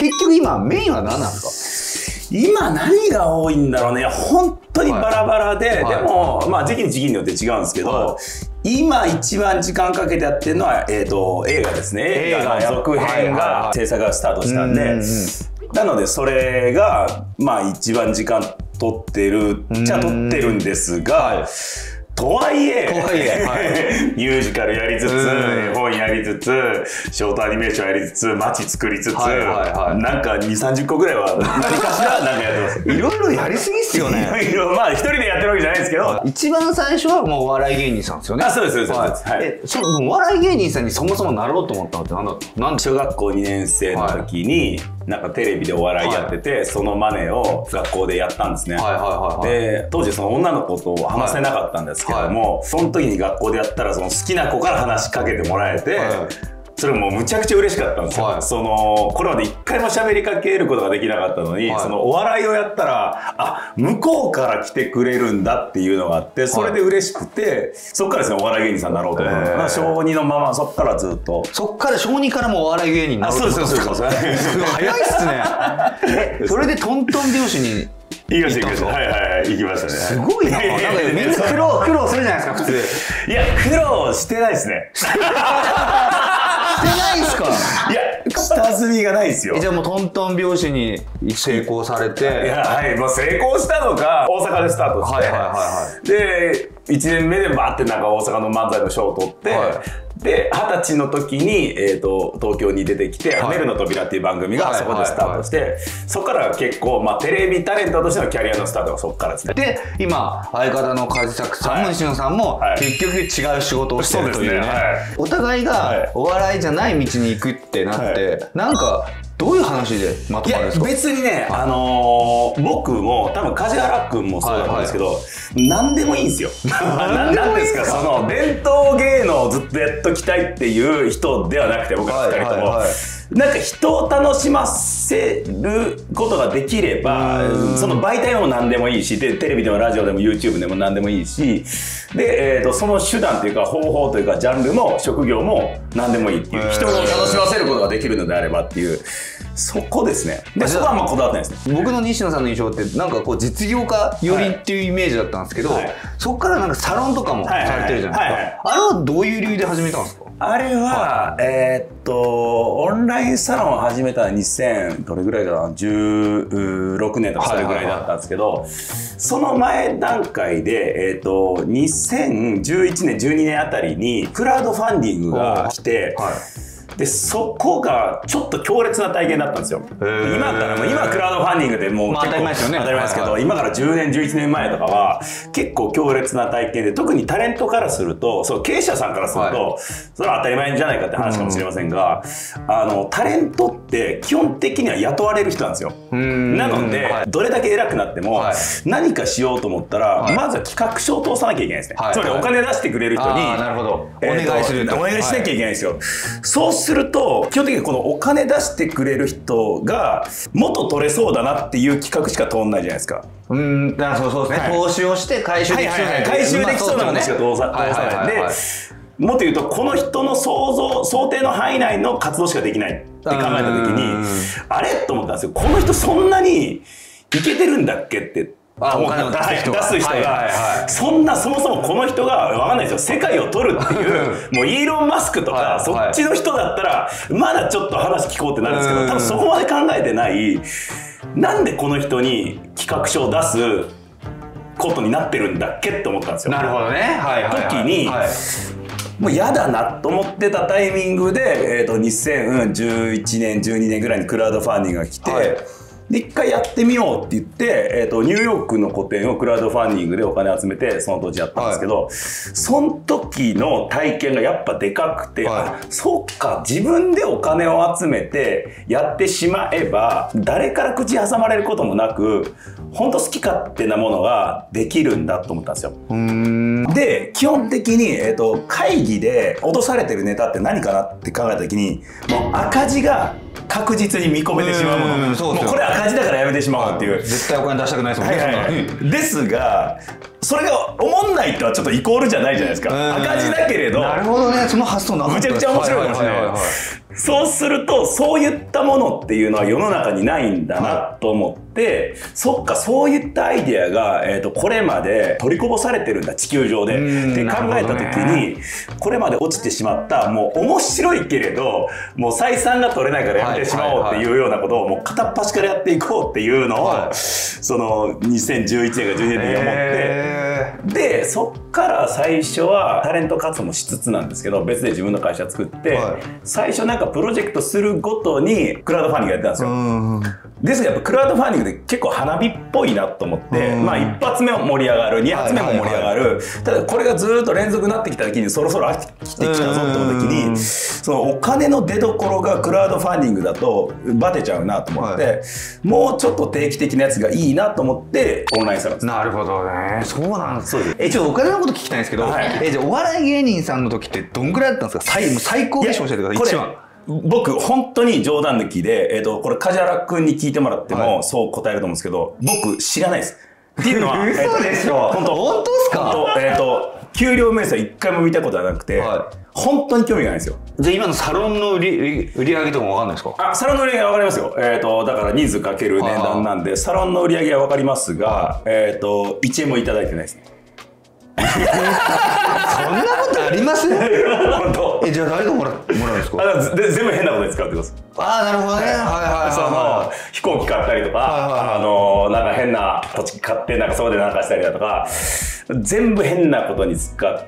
結局今メインは何なんですか？今何が多いんだろうね。本当にバラバラで、でもまあ時期によって違うんですけど、今一番時間かけてやってるのは映画ですね。映画の続編が制作がスタートしたんで、なのでそれがまあ一番時間取ってるじゃ取ってるんですが。とはいえ、ミュージカルやりつつ、絵本やりつつ、ショートアニメーションやりつつ、街作りつつ、なんか2、30個ぐらいは何かしらなんかやってます。 いろいろやりすぎっすよね。 いろいろ、まあ一人でやってるわけじゃないですけど。 一番最初はもうお笑い芸人さんですよね。 あ、そうです、そうです。 お笑い芸人さんにそもそもなろうと思ったのって何だったの？ 小学校2年生の時に、なんかテレビでお笑いやってて、そのマネを学校でやったんですね。で、当時その女の子と話せなかったんですけども、その時に学校でやったらその好きな子から話しかけてもらえて、それもうむちゃくちゃ嬉しかったんですよ。そのこれまで一回も喋りかけることができなかったのに、そのお笑いをやったら、あ、向こうから来てくれるんだっていうのがあって、それで嬉しくて、そっからですね、お笑い芸人さんになろうと思った。小2のまま、そっからずっと。 そっから小2からもお笑い芸人になろうと思ったんですか？早いっすね。それでトントン拍子に。 行きました。行きましたね。 すごいな。なんかみんな苦労するじゃないですか、普通。 いや、苦労してないですね。 してないっすか？ いや、下積みがないですよ。 じゃあもうトントン拍子に成功されて。 いや、もう成功したのが大阪でスタートして。で、1年目でバーってなんか大阪の漫才の賞を取って、で、20歳の時に、東京に出てきて、ハメルの扉っていう番組がそこでスタートして、そこから結構、まあ、テレビタレントとしてのキャリアのスタートがそこからですね。 で、今、相方の梶作さんも西野さんも、結局違う仕事をしてるというね。お互いがお笑いじゃない道に行くってなって、なんか、どういう話でまとまるんですか？ 別にね、僕も多分梶原君もそうだったんですけど、何でもいいんですよ。何ですか、その伝統芸能をずっとやっときたいっていう人ではなくて、僕は2人とも。なんか人を楽しませることができれば、その媒体も何でもいいし、でテレビでもラジオでも YouTube でも何でもいいし、で、その手段というか方法というかジャンルも職業も何でもいいっていう、人を楽しませることができるのであればっていう、そこですね。で、そこはあんまこだわってないですね。 僕の西野さんの印象ってなんかこう実業家寄りっていうイメージだったんですけど、そこからなんかサロンとかもされてるじゃないですか。あれはどういう理由で始めたんですか？ あれは、オンラインサロンを始めたのは2000、どれぐらいかな、16年とかそれぐらいだったんですけど、その前段階で、2011年、12年あたりに、クラウドファンディングが来て、で、そこがちょっと強烈な体験だったんですよ。今から、今クラウドファンディングでもう結構当たり前ですけど、今から10年、11年前とかは結構強烈な体験で、特にタレントからすると、そう、経営者さんからすると、それは当たり前じゃないかって話かもしれませんが、タレントって基本的には雇われる人なんですよ。なので、どれだけ偉くなっても、何かしようと思ったら、まずは企画書を通さなきゃいけないですね。つまりお金出してくれる人に、 お願いする。 お願いしなきゃいけないんですよ。そうすると基本的にこのお金出してくれる人がもっと取れそうだなっていう企画しか通んないじゃないですか。 そうですね。投資をして回収できそうな回収できそうなものしか通さないで、もっと言うとこの人の想定の範囲内の活動しかできないって考えた時に、あれと思ったんですよ。この人そんなにいけてるんだっけって。 お金を出す人がそんなそもそもこの人が分かんないですよ、世界を取るっていうもうイーロン・マスクとかそっちの人だったらまだちょっと話聞こうってなるんですけど、多分そこまで考えてない、なんでこの人に企画書を出すことになってるんだっけって思ったんですよ。 なるほどね。 時にもう嫌だなと思ってたタイミングで、2011年12年ぐらいにクラウドファンディングが来て、で一回やってみようって言って、ニューヨークの個展をクラウドファンディングでお金集めてその当時やったんですけど、その時の体験がやっぱでかくて、そうか、自分でお金を集めてやってしまえば誰から口挟まれることもなく本当好き勝手なものができるんだと思ったんですよ。で基本的に、会議で脅されてるネタって何かなって考えた時に、もう赤字が確実に見込めてしまうもの、もうこれ赤字だからやめてしまうっていう、 絶対お金出したくないですもんね。 ですがそれが思んないとはちょっとイコールじゃないじゃないですか。赤字だけれど。 なるほどね、その発想なかった。 むちゃくちゃ面白いかもしれない。そうすると、そういったものっていうのは世の中にないんだなと思って、そっか、そういったアイデアが、これまで取りこぼされてるんだ、地球上で。って考えたときに、これまで落ちてしまった、もう面白いけれど、もう採算が取れないからやめてしまおうっていうようなことを、もう片っ端からやっていこうっていうのを、その2011年か12年に思って、で、そっから最初はタレント活動もしつつなんですけど、別で自分の会社作って、最初なんかプロジェクトするごとにクラウドファンディングやってたんですよ。ですがやっぱクラウドファンディングで結構花火っぽいなと思って、まあ一発目も盛り上がる、二発目も盛り上がる。ただこれがずっと連続になってきた時にそろそろ飽きてきたぞって思った時に、そのお金の出所がクラウドファンディングだとバテちゃうなと思って、もうちょっと定期的なやつがいいなと思ってオンラインサロンです。 なるほどね。そうなんです。ちょっとお金のこと聞きたいんですけど、じゃあお笑い芸人さんの時ってどんぐらいだったんですか？最高月賞教えてください。一番。 僕本当に冗談抜きで、これ梶原君に聞いてもらってもそう答えると思うんですけど、僕知らないです。っていうのは、 嘘でしょ。 本当ですか？ 給料明細一回も見たことはなくて、本当に興味がないんですよ。 じゃあ今のサロンの売り上げとかも分かんないですか？ サロンの売り上げは分かりますよ。だから人数かける値段なんで、サロンの売り上げは分かりますが、1円もいただいてないですね。 そんなことあります？ 本当。 じゃあ誰がもらうんですか？ 全部変なことに使ってください。 ああ、なるほどね。 その飛行機買ったりとか、なんか変な土地買ってなんかそこでなんかしたりだとか、全部変なことに使って、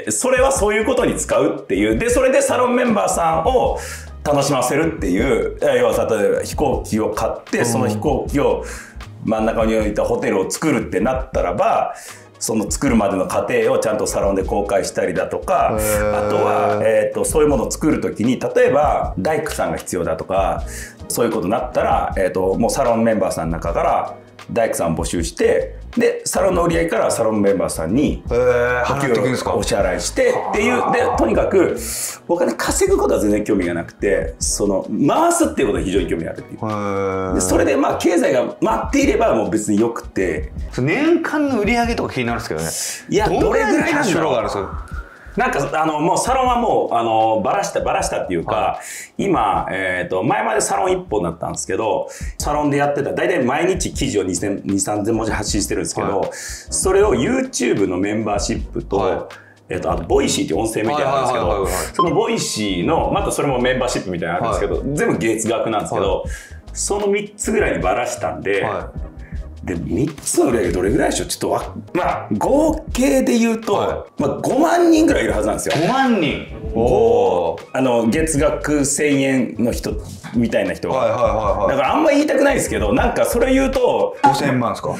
それはそういうことに使うっていう。でそれでサロンメンバーさんを楽しませるっていう、要は例えば飛行機を買ってその飛行機を真ん中に置いたホテルを作るってなったらば、その作るまでの過程をちゃんとサロンで公開したりだとか、あとは、そういうものを作る時に、例えば大工さんが必要だとか、そういうことになったら、もうサロンメンバーさんの中から大工さんを募集して、でサロンの売り上げからサロンメンバーさんにお支払いしてっていう。でとにかくお金稼ぐことは全然興味がなくて、その回すっていうことに非常に興味があるっていう。でそれでまあ経済が回っていればもう別によくて、 年間の売り上げとか気になるんですけどね。 いやどれぐらいなんだろう。なんかもうサロンはもうばらしたっていうか、今、前までサロン1本だったんですけど、サロンでやってた大体毎日記事を2、3000文字発信してるんですけど、それを YouTube のメンバーシップと、あとボイシーっていう音声メディアなんですけど、そのボイシーのまたそれもメンバーシップみたいなのあるんですけど、全部月額なんですけど、その3つぐらいにばらしたんで。で3つの売り上げどれぐらいでしょう。ちょっとまあ合計で言うと、まあ、5万人ぐらいいるはずなんですよ。 5万人。 月額1000円の人みたいな人が。だからあんま言いたくないですけど、なんかそれ言うと 5000万ですか？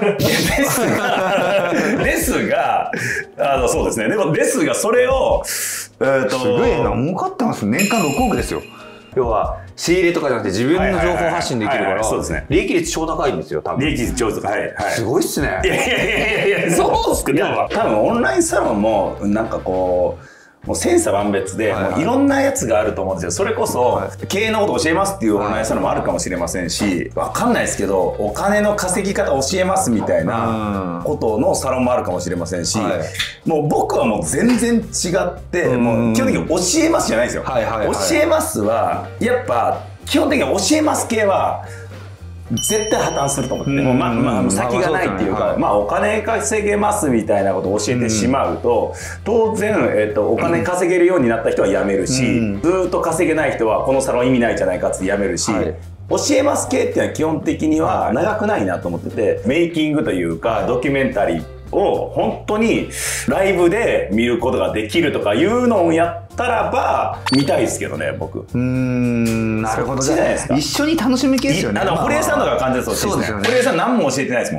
ですがそうですね。でもですがそれをすごいな、儲かってます。年間6億ですよ。要は仕入れとかじゃなくて自分の情報発信できるから利益率超高いんですよ。多分利益率超高い。 すごいっすね。 いやそうっすけど、多分オンラインサロンもなんかこうもう千差万別で、もういろんなやつがあると思うんですよ。それこそ経営のこと教えますっていうオンラインサロンもあるかもしれませんし、わかんないですけどお金の稼ぎ方教えますみたいなことのサロンもあるかもしれませんし、もう僕はもう全然違って、もう基本的に教えますじゃないですよ。教えますはやっぱ基本的に教えます系は絶対破綻すると思って、もう先がないっていうか、お金稼げますみたいなことを教えてしまうと、当然、お金稼げるようになった人は辞めるし、ずっと稼げない人はこのサロン意味ないじゃないかって辞めるし、教えます系っていうのは基本的には長くないなと思ってて、メイキングというかドキュメンタリーを本当にライブで見ることができるとかいうのをやったらば見たいですけどね、僕。 なるほど。じゃあ一緒に楽しみ系ですよね。 堀江さんとか完全にそうですね。堀江さん何も教えてないですもん。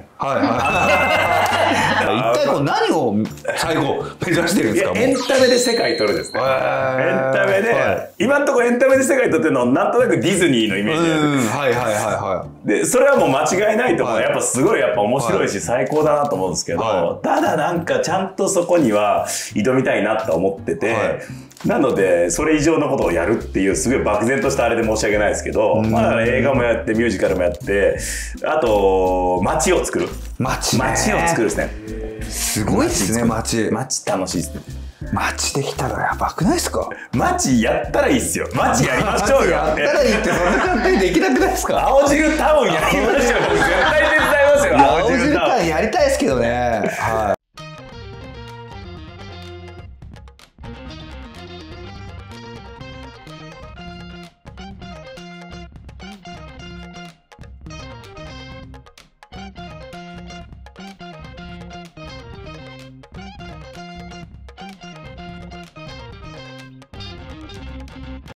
一体こう何を最後目指してるんですか？ エンタメで世界取るですね。エンタメで今のところエンタメで世界取ってるのはなんとなくディズニーのイメージで、でそれはもう間違いないと思う。やっぱすごいやっぱ面白いし最高だなと思うんですけど、ただなんかちゃんとそこには挑みたいなと思ってて、なのでそれ以上のことをやるっていうすごい漠然としたあれで申し訳ないですけど、映画もやってミュージカルもやって、あと街を作るですね。 すごいっすね、街楽しいっすね。 街できたらやばくないですか？ 街やったらいいっすよ。街やりましょうよ。 やったらいいってそんな簡単にできなくないですか？ 青汁タウンやりましょう。僕絶対手伝いますよ。 青汁タウンやりたいですけどね。は